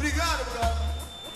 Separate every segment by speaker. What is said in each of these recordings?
Speaker 1: Obrigado, brother.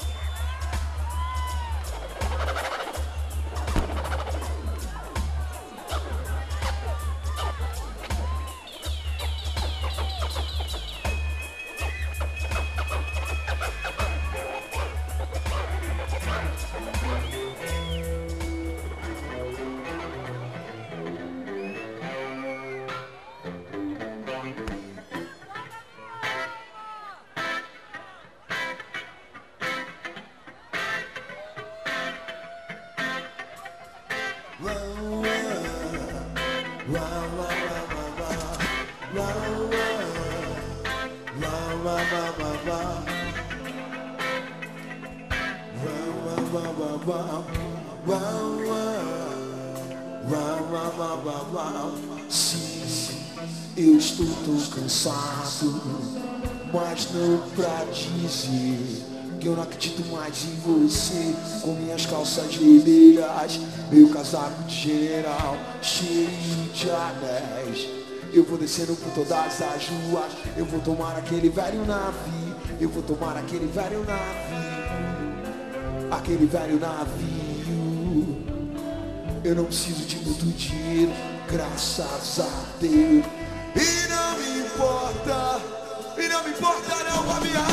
Speaker 2: Sim, eu estou tão cansado, mas não pra dizer que eu não acredito mais em você. Com minhas calças vermelhas, meu casaco de general cheio de anéis, eu vou descendo por todas as ruas. Eu vou tomar aquele velho navio, eu vou tomar aquele velho navio, aquele velho navio. Eu não preciso de muito dinheiro, graças a Deus. E não me importa não a minha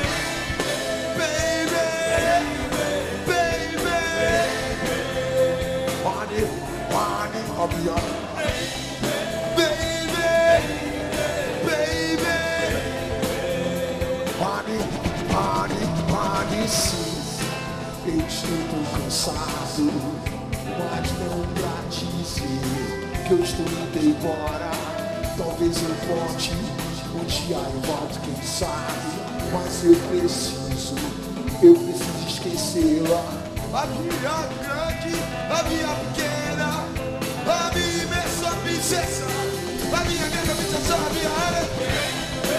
Speaker 2: eu estou tão cansado, mas não pra dizer que eu estou indo embora. Talvez eu volte, um dia eu volto, quem sabe. Mas eu preciso esquecê-la. A minha grande, a minha pequena, a minha imensa princesa, a minha grande princesa, a minha área.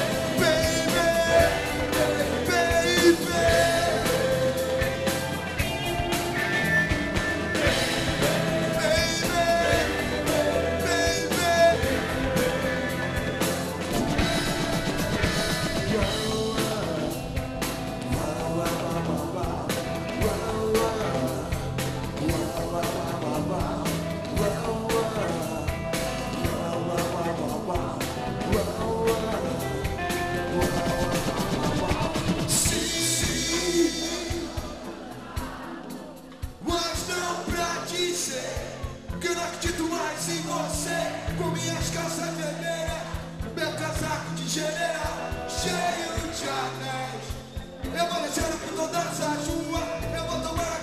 Speaker 2: Que eu não acredito mais em você. Com minhas calças vermelhas, meu casaco de general cheio de anéis, eu vou descendo por todas as ruas. Eu vou tomar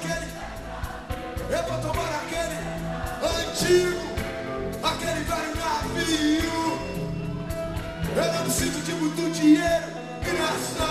Speaker 2: aquele antigo, aquele velho navio. Eu não preciso de muito dinheiro, graças